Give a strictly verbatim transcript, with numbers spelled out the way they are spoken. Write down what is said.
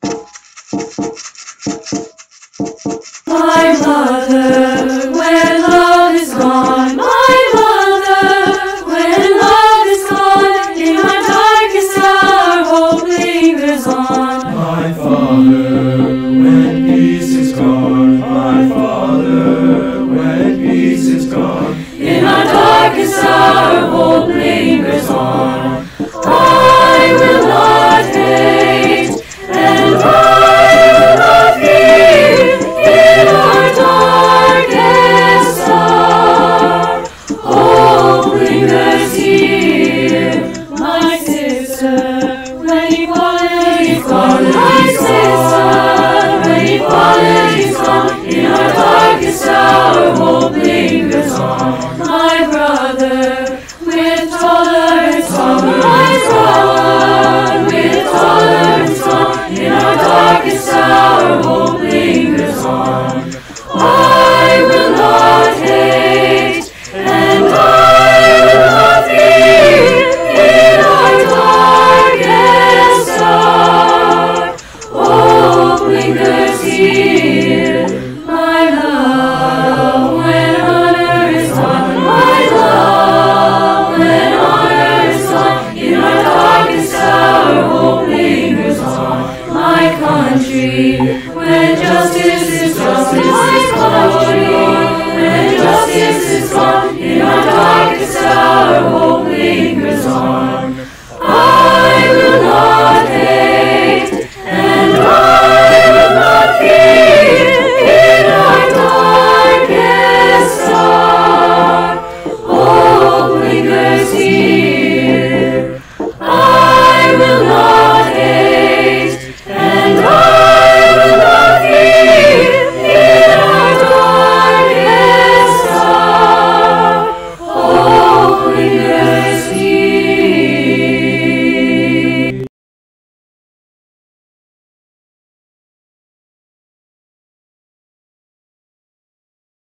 My mother, when love is gone, my mother, when love is gone, in my darkest hour hope lingers on. My father, when peace is gone, my father, when peace is gone, in my darkest hour hope lingers on. I will not hate, and I will not fear, in our darkest hour hope lingers here. My sister, when equality is gone, my sister, when equality is gone, in our darkest hour hope lingers on. My brother, with tolerance gone, my brother, with tolerance gone, in our darkest hour hope lingers on. I will not hate, and I will not fear, in our darkest hour hope lingers here. My love, when honor is gone, my love, when honor is gone, in our darkest hour hope lingers on. My country, when justice is justice,